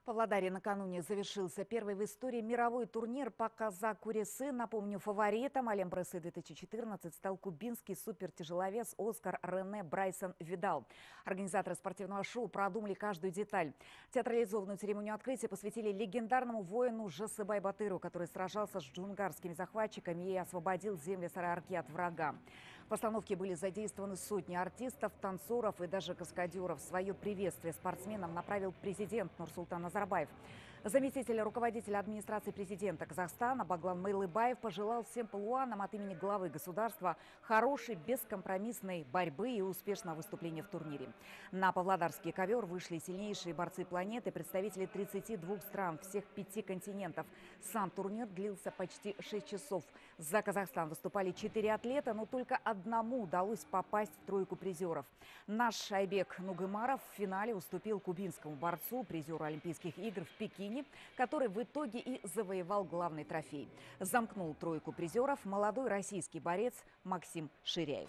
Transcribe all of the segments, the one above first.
Павлодаре накануне завершился первый в истории мировой турнир по казак-куресы. Напомню, фаворитом Олимпресы 2014 стал кубинский супертяжеловес Оскар Рене Брайсон Видал. Организаторы спортивного шоу продумали каждую деталь. Театрализованную церемонию открытия посвятили легендарному воину Жасыбай Батыру, который сражался с джунгарскими захватчиками и освободил земли Сары-Арки от врага. В постановке были задействованы сотни артистов, танцоров и даже каскадеров. Свое приветствие спортсменам направил президент Нурсултан Назарбаев. Заместитель руководителя администрации президента Казахстана Баглан Майлыбаев пожелал всем палуанам от имени главы государства хорошей, бескомпромиссной борьбы и успешного выступления в турнире. На павлодарский ковер вышли сильнейшие борцы планеты, представители 32 стран, всех 5 континентов. Сам турнир длился почти 6 часов. За Казахстан выступали 4 атлета, но только одному удалось попасть в тройку призеров. Наш Айбек Нугымаров в финале уступил кубинскому борцу, призеру Олимпийских игр в Пекине, который в итоге и завоевал главный трофей. Замкнул тройку призеров молодой российский борец Максим Ширяев.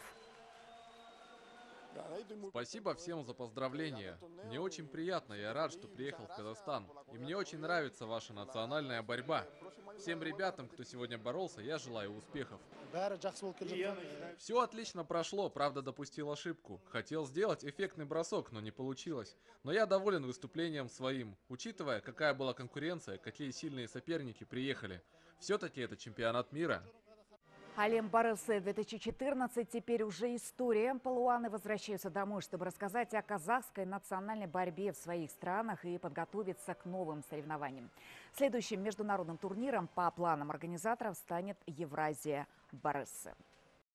Спасибо всем за поздравления. Мне очень приятно, я рад, что приехал в Казахстан. И мне очень нравится ваша национальная борьба. Всем ребятам, кто сегодня боролся, я желаю успехов. Все отлично прошло, правда допустил ошибку. Хотел сделать эффектный бросок, но не получилось. Но я доволен выступлением своим, учитывая, какая была конкуренция, какие сильные соперники приехали. Все-таки это чемпионат мира. Олимпресы 2014 теперь уже история. Палуаны возвращаются домой, чтобы рассказать о казахской национальной борьбе в своих странах и подготовиться к новым соревнованиям. Следующим международным турниром по планам организаторов станет Евразия Барысы.